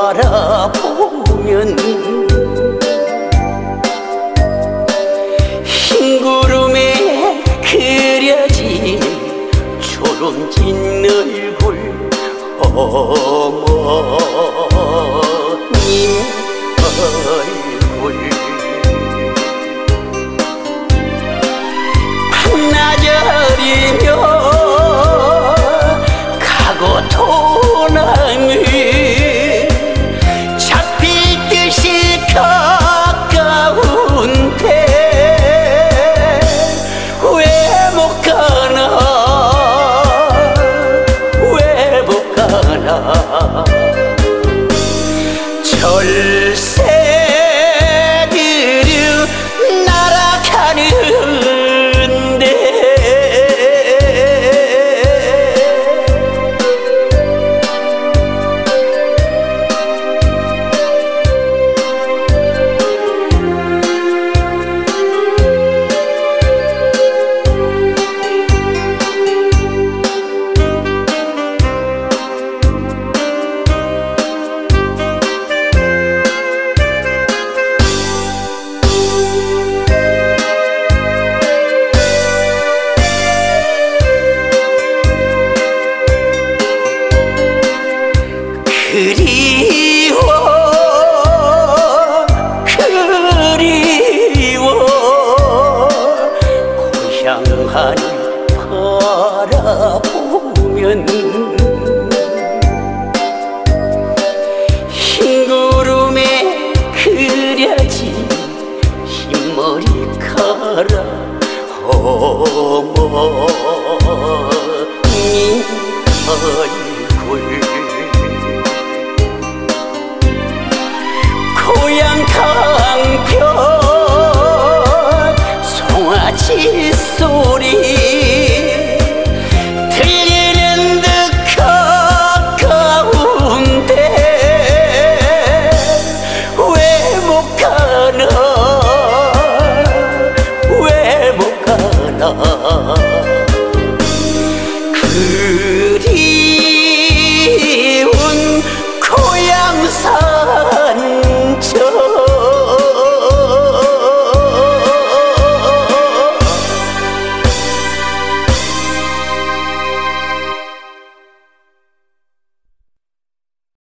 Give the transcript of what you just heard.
바라보면 흰 구름에 그려진 주름진 얼굴 어머님 얼굴 반나절이며 가고 도남이 잡힐 듯이 가까운데 왜 못 가나 왜 못 가나 철새들은 날아가는데 그리워 그리워 고향 하늘 바라보면 흰 구름에 그려진 흰머리카락 어머니 얼굴 고향 강변 송아지 소리 들리는 듯 가까운데 왜 못 가나 왜 못 가나